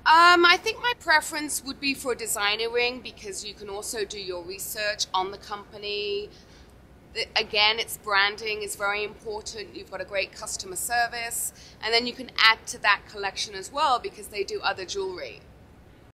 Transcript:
I think my preference would be for a designer ring because you can also do your research on the company. Again, its branding is very important. You've got a great customer service, and then you can add to that collection as well because they do other jewelry.